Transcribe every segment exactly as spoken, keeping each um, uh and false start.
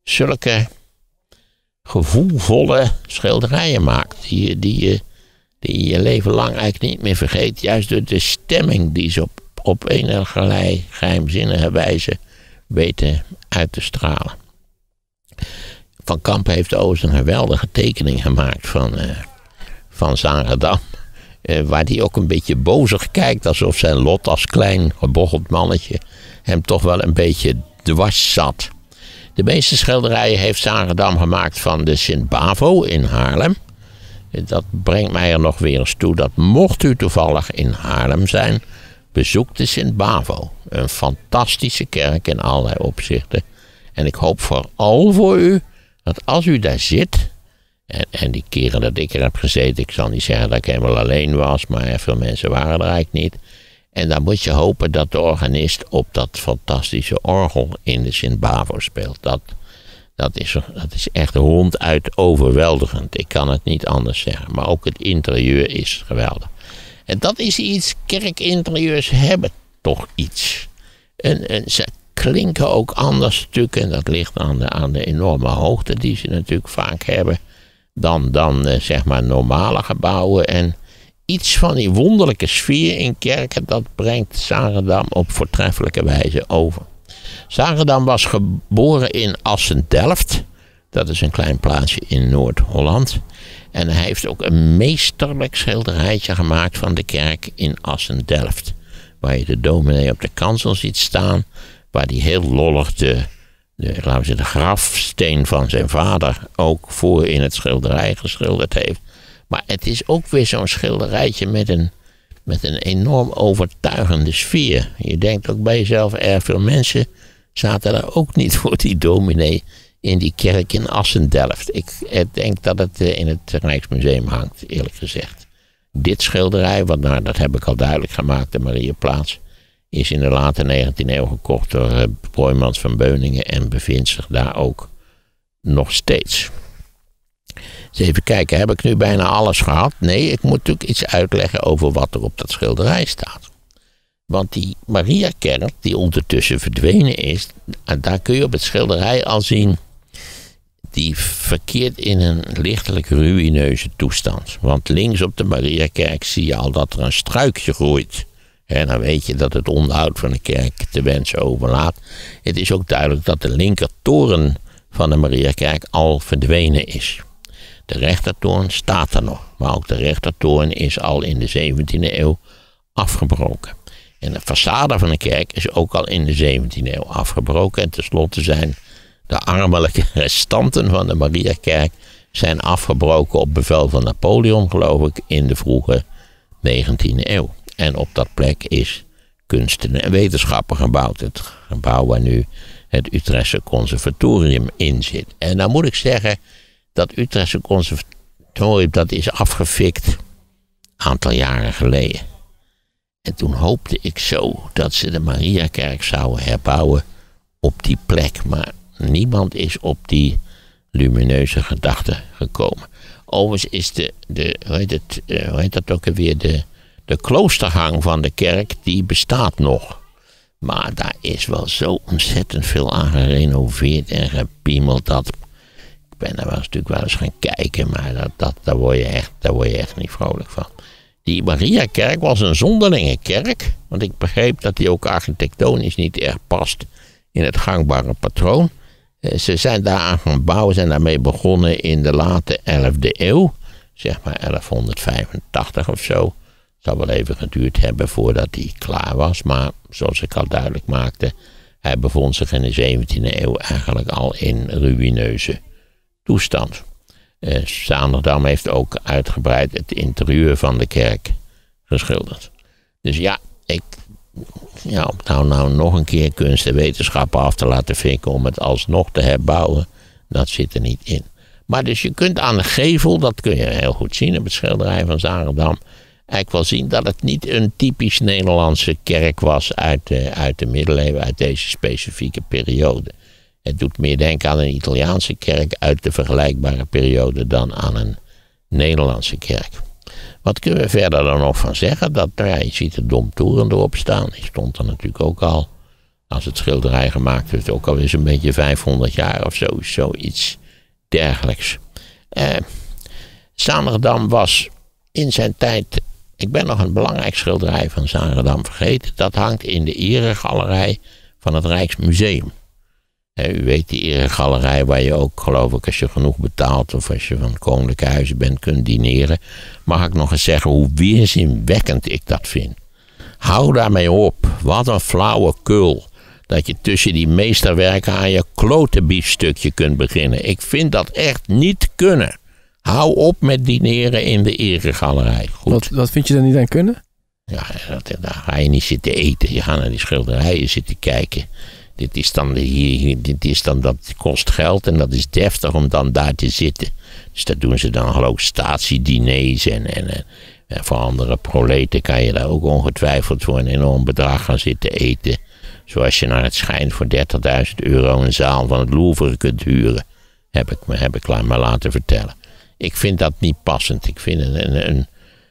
zulke gevoelvolle schilderijen maakt. Die je, die je, die je je leven lang eigenlijk niet meer vergeet. Juist door de stemming die ze op, op enige geheimzinnige wijze weten uit te stralen. Van Campe heeft overigens een geweldige tekening gemaakt van, uh, van Zaandam. Uh, waar hij ook een beetje bozig kijkt. Alsof zijn lot als klein gebocheld mannetje hem toch wel een beetje dwars zat. De meeste schilderijen heeft Zaandam gemaakt van de Sint-Bavo in Haarlem. Dat brengt mij er nog weer eens toe dat mocht u toevallig in Haarlem zijn, bezoek de Sint-Bavo. Een fantastische kerk in allerlei opzichten. En ik hoop vooral voor u dat als u daar zit, en, en die keren dat ik er heb gezeten, ik zal niet zeggen dat ik helemaal alleen was, maar veel mensen waren er eigenlijk niet. En dan moet je hopen dat de organist op dat fantastische orgel in de Sint-Bavo speelt. Dat, dat, is, dat is echt ronduit overweldigend. Ik kan het niet anders zeggen. Maar ook het interieur is geweldig. En dat is iets, kerkinterieurs hebben toch iets. En, en ze klinken ook anders natuurlijk. En dat ligt aan de, aan de enorme hoogte die ze natuurlijk vaak hebben. Dan, dan uh, zeg maar normale gebouwen. En iets van die wonderlijke sfeer in kerken, dat brengt Zaandam op voortreffelijke wijze over. Zaandam was geboren in Assen-Delft. Dat is een klein plaatsje in Noord-Holland. En hij heeft ook een meesterlijk schilderijtje gemaakt van de kerk in Assen-Delft. Waar je de dominee op de kansel ziet staan. Waar hij heel lollig de, de, laten we zeggen, de grafsteen van zijn vader ook voor in het schilderij geschilderd heeft. Maar het is ook weer zo'n schilderijtje met een, met een enorm overtuigende sfeer. Je denkt ook bij jezelf, erg veel mensen zaten daar ook niet voor die dominee in die kerk in Assen-Delft. Ik, ik denk dat het in het Rijksmuseum hangt, eerlijk gezegd. Dit schilderij, want nou, dat heb ik al duidelijk gemaakt, de Mariaplaats, is in de late negentiende eeuw gekocht door uh, Boijmans van Beuningen en bevindt zich daar ook nog steeds. Dus even kijken, heb ik nu bijna alles gehad? Nee, ik moet natuurlijk iets uitleggen over wat er op dat schilderij staat. Want die Mariakerk, die ondertussen verdwenen is, daar kun je op het schilderij al zien, die verkeert in een lichtelijk ruïneuze toestand. Want links op de Mariakerk zie je al dat er een struikje groeit. En dan weet je dat het onderhoud van de kerk te wensen overlaat. Het is ook duidelijk dat de linkertoren van de Mariakerk al verdwenen is. De rechtertoren staat er nog, maar ook de rechtertoren is al in de zeventiende eeuw afgebroken. En de façade van de kerk is ook al in de zeventiende eeuw afgebroken. En tenslotte zijn de armelijke restanten van de Mariakerk zijn afgebroken op bevel van Napoleon, geloof ik, in de vroege negentiende eeuw. En op dat plek is kunsten en wetenschappen gebouwd. Het gebouw waar nu het Utrechtse Conservatorium in zit. En dan moet ik zeggen, dat Utrechtse Conservatorium, dat is afgefikt een aantal jaren geleden. En toen hoopte ik zo dat ze de Mariakerk zouden herbouwen op die plek. Maar niemand is op die lumineuze gedachte gekomen. Overigens is de, de hoe heet het, uh, hoe heet dat ook alweer, de, de kloostergang van de kerk, die bestaat nog. Maar daar is wel zo ontzettend veel aan gerenoveerd en gepiemeld dat... Ik ben daar wel eens, natuurlijk wel eens gaan kijken, maar dat, dat, daar, word je echt, daar word je echt niet vrolijk van. Die Mariakerk was een zonderlinge kerk, want ik begreep dat die ook architectonisch niet erg past in het gangbare patroon. Ze zijn daaraan gaan bouwen, zijn daarmee begonnen in de late elfde eeuw, zeg maar elfhonderdvijfentachtig of zo. Het zal wel even geduurd hebben voordat hij klaar was, maar zoals ik al duidelijk maakte, hij bevond zich in de zeventiende eeuw eigenlijk al in ruïneuze toestand. Uh, Zaandam heeft ook uitgebreid het interieur van de kerk geschilderd. Dus ja, ik, ja, om nou, nou nog een keer kunst en wetenschappen af te laten vinken om het alsnog te herbouwen, dat zit er niet in. Maar dus je kunt aan de gevel, dat kun je heel goed zien op het schilderij van Zaandam, eigenlijk wel zien dat het niet een typisch Nederlandse kerk was uit de, uit de middeleeuwen, uit deze specifieke periode. Het doet meer denken aan een Italiaanse kerk uit de vergelijkbare periode dan aan een Nederlandse kerk. Wat kunnen we verder dan nog van zeggen? Dat, nou ja, je ziet de Domtoren erop staan. Die stond er natuurlijk ook al Als het schilderij gemaakt wordt, ook al is een beetje vijfhonderd jaar of zo, zoiets dergelijks. Uh, Zaandam was in zijn tijd, ik ben nog een belangrijk schilderij van Zaandam vergeten, dat hangt in de eregalerij van het Rijksmuseum. Uh, u weet die eregalerij waar je ook, geloof ik, als je genoeg betaalt of als je van koninklijke huizen bent, kunt dineren. Mag ik nog eens zeggen hoe weerzinwekkend ik dat vind. Hou daarmee op. Wat een flauwekul. Dat je tussen die meesterwerken aan je klote biefstukje kunt beginnen. Ik vind dat echt niet kunnen. Hou op met dineren in de eregalerij. Goed. Wat, wat vind je er niet aan kunnen? Ja, dat, daar ga je niet zitten eten. Je gaat naar die schilderijen zitten kijken. Dit is dan, hier, dit is dan, dat kost geld en dat is deftig om dan daar te zitten. Dus dat doen ze dan geloof ik statiediners en, en, en voor andere proleten kan je daar ook ongetwijfeld voor een enorm bedrag gaan zitten eten. Zoals je naar het schijnt voor dertigduizend euro een zaal van het Louvre kunt huren. Heb ik me, heb ik me laten vertellen. Ik vind dat niet passend. Ik vind een, een, een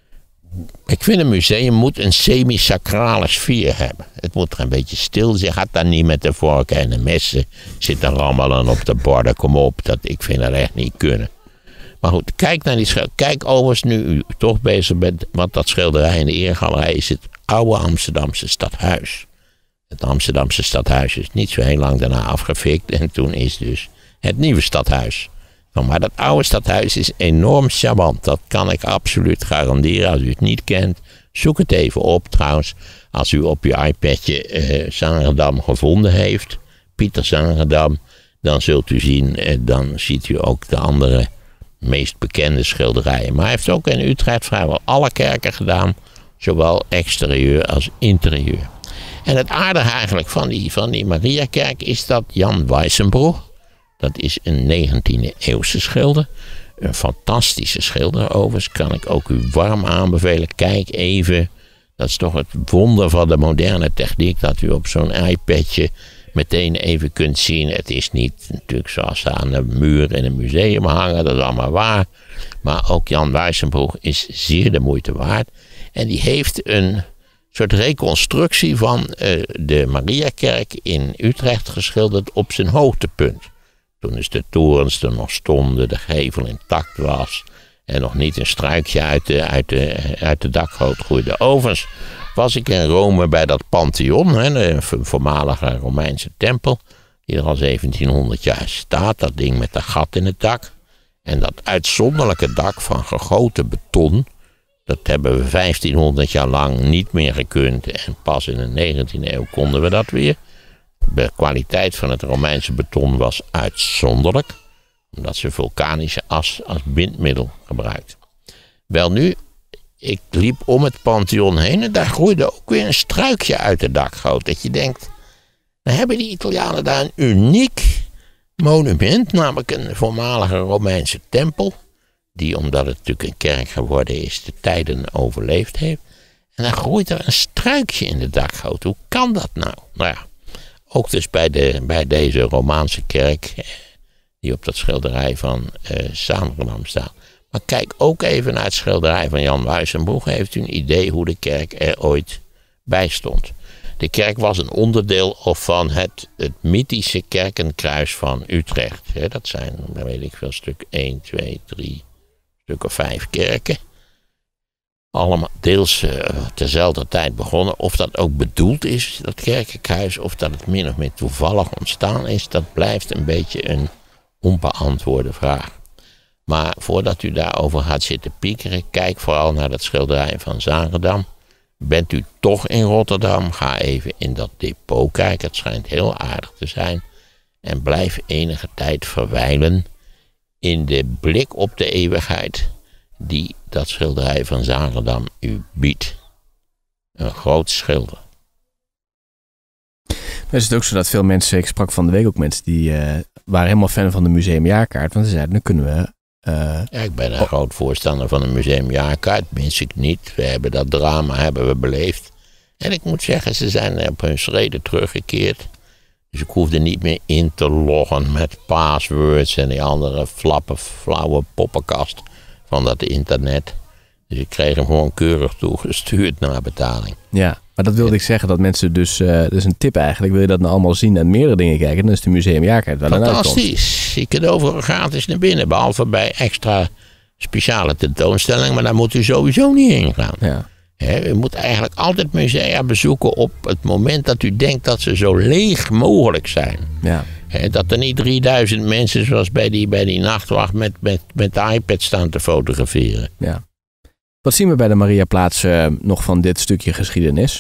Ik vind een museum moet een semi-sacrale sfeer hebben. Het moet er een beetje stil zijn. Gaat dan niet met de vorken en de messen. Zit er allemaal aan op de borden. Kom op, dat, ik vind dat echt niet kunnen. Maar goed, kijk naar die schilderij. Kijk overigens nu u toch bezig bent. Want dat schilderij in de eregalerij is het oude Amsterdamse stadhuis. Het Amsterdamse stadhuis is niet zo heel lang daarna afgefikt. En toen is dus het nieuwe stadhuis. Maar dat oude stadhuis is enorm charmant. Dat kan ik absoluut garanderen. Als u het niet kent, zoek het even op. Trouwens, als u op uw iPadje uh, Zaandam gevonden heeft, Pieter Zaandam, dan zult u zien, uh, dan ziet u ook de andere meest bekende schilderijen. Maar hij heeft ook in Utrecht vrijwel alle kerken gedaan, zowel exterieur als interieur. En het aardige eigenlijk van die, van die Mariakerk is dat Jan Weissenbroek, dat is een negentiende eeuwse schilder. Een fantastische schilder overigens. Kan ik ook u warm aanbevelen. Kijk even. Dat is toch het wonder van de moderne techniek. Dat u op zo'n iPadje meteen even kunt zien. Het is niet natuurlijk zoals ze aan de muur in een museum hangen. Dat is allemaal waar. Maar ook Jan Weissenbroek is zeer de moeite waard. En die heeft een soort reconstructie van uh, de Mariakerk in Utrecht geschilderd op zijn hoogtepunt. Toen is de torens er nog stonden, de gevel intact was en nog niet een struikje uit de, uit de, uit de dakgoot groeide. Overigens was ik in Rome bij dat Pantheon, hè, de voormalige Romeinse tempel, die er al zeventienhonderd jaar staat, dat ding met een gat in het dak. En dat uitzonderlijke dak van gegoten beton, dat hebben we vijftienhonderd jaar lang niet meer gekund en pas in de negentiende eeuw konden we dat weer. De kwaliteit van het Romeinse beton was uitzonderlijk, omdat ze vulkanische as als bindmiddel gebruikten. Wel nu, ik liep om het Pantheon heen en daar groeide ook weer een struikje uit de dakgoot. Dat je denkt, dan hebben die Italianen daar een uniek monument, namelijk een voormalige Romeinse tempel, die, omdat het natuurlijk een kerk geworden is, de tijden overleefd heeft. En dan groeit er een struikje in de dakgoot. Hoe kan dat nou? Nou ja. Ook dus bij, de, bij deze Romaanse kerk, die op dat schilderij van uh, Zaandam staat. Maar kijk ook even naar het schilderij van Jan Weissenbroek. Heeft u een idee hoe de kerk er ooit bij stond? De kerk was een onderdeel van het, het mythische kerkenkruis van Utrecht. He, dat zijn, dan weet ik veel, stuk één, twee, drie, stuk of vijf kerken. Allemaal deels uh, terzelfde tijd begonnen. Of dat ook bedoeld is, dat kerkenkruis, of dat het min of meer toevallig ontstaan is, dat blijft een beetje een onbeantwoorde vraag. Maar voordat u daarover gaat zitten piekeren, kijk vooral naar dat schilderij van Zaandam. Bent u toch in Rotterdam, ga even in dat depot kijken. Het schijnt heel aardig te zijn. En blijf enige tijd verwijlen in de blik op de eeuwigheid die dat schilderij van Zaandam u biedt. Een groot schilder. Nou is het ook zo dat veel mensen, ik sprak van de week ook mensen die uh, waren helemaal fan van de museumjaarkaart. Want ze zeiden, dan kunnen we... Uh, ja, ik ben een oh. groot voorstander van een museumjaarkaart. Mis ik niet. We hebben dat drama hebben we beleefd. En ik moet zeggen, ze zijn op hun schreden teruggekeerd. Dus ik hoefde niet meer in te loggen met passwords en die andere flappe, flauwe poppenkast van dat internet. Dus ik kreeg hem gewoon keurig toegestuurd naar betaling. Ja. Maar dat wilde ik zeggen, dat mensen dus, uh, dat is een tip eigenlijk, wil je dat nou allemaal zien en meerdere dingen kijken, dan is de museumjaarkaart wel een uitkomst. Fantastisch. Je kunt overal gratis naar binnen, behalve bij extra speciale tentoonstellingen, maar daar moet u sowieso niet heen gaan. Ja. He, u moet eigenlijk altijd musea bezoeken op het moment dat u denkt dat ze zo leeg mogelijk zijn. Ja. He, dat er niet drieduizend mensen zoals bij die, bij die nachtwacht met, met, met de iPad staan te fotograferen. Ja. Wat zien we bij de Mariaplaats uh, nog van dit stukje geschiedenis?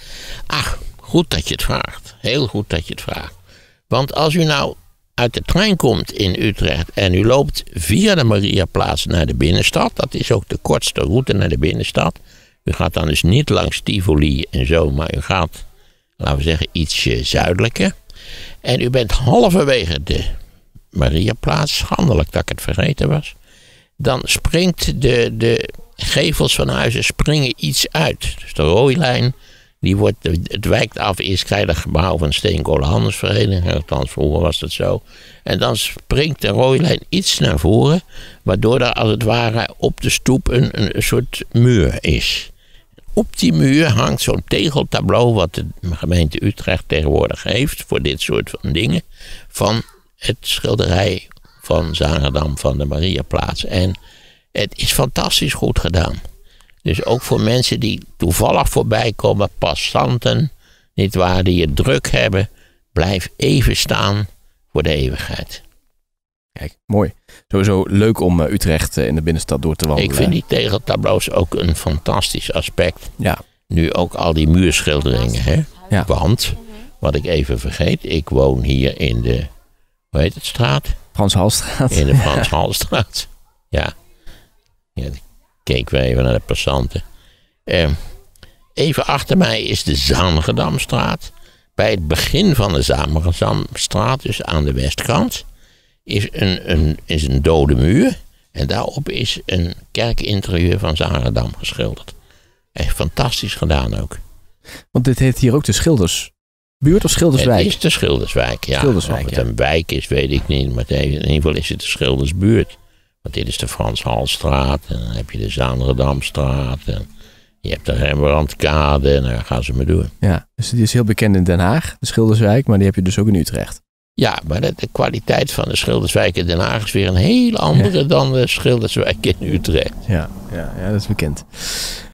Ach, goed dat je het vraagt. Heel goed dat je het vraagt. Want als u nou uit de trein komt in Utrecht en u loopt via de Mariaplaats naar de binnenstad, dat is ook de kortste route naar de binnenstad. U gaat dan dus niet langs Tivoli en zo, maar u gaat, laten we zeggen, ietsje zuidelijker. En u bent halverwege de Mariaplaats, schandelijk dat ik het vergeten was. Dan springt de, de gevels van huizen springen iets uit. Dus de rooilijn, die wordt, het wijkt af. Eerst krijg je het gebouw van Steenkolenhandelsvereniging. Althans, vroeger was dat zo. En dan springt de rooilijn iets naar voren. Waardoor er als het ware op de stoep een, een, een soort muur is. Op die muur hangt zo'n tegeltableau, wat de gemeente Utrecht tegenwoordig heeft voor dit soort van dingen, van het schilderij van Zagerdam van de Mariaplaats. En het is fantastisch goed gedaan. Dus ook voor mensen die toevallig voorbij komen, passanten, niet waar, die het druk hebben, blijf even staan voor de eeuwigheid. Kijk, mooi. Sowieso leuk om uh, Utrecht uh, in de binnenstad door te wandelen. Ik vind die tegeltableaus ook een fantastisch aspect. Ja. Nu ook al die muurschilderingen, hè? Ja. Want, wat ik even vergeet, ik woon hier in de, hoe heet het straat? Frans Halstraat. In de Frans Halstraat. Ja. Ja, ik keek weer even naar de passanten. Uh, even achter mij is de Zangerdamstraat. Bij het begin van de Zangerdamstraat, dus aan de westkant, is een, een, is een dode muur. En daarop is een kerkinterieur van Zagerdam geschilderd. Echt fantastisch gedaan ook. Want dit heet hier ook de Schildersbuurt of Schilderswijk? Het is de Schilderswijk, ja. Schilderswijk, of het ja. een wijk is, weet ik niet. Maar in ieder geval is het de Schildersbuurt. Want dit is de Frans Halstraat. En dan heb je de Zagerdamstraat. En je hebt de Rembrandtkade. En dan gaan ze maar door. Ja, dus die is heel bekend in Den Haag, de Schilderswijk. Maar die heb je dus ook in Utrecht. Ja, maar de, de kwaliteit van de Schilderswijk in Den Haag is weer een heel andere ja. dan de Schilderswijk in Utrecht. Ja, ja, ja, dat is bekend.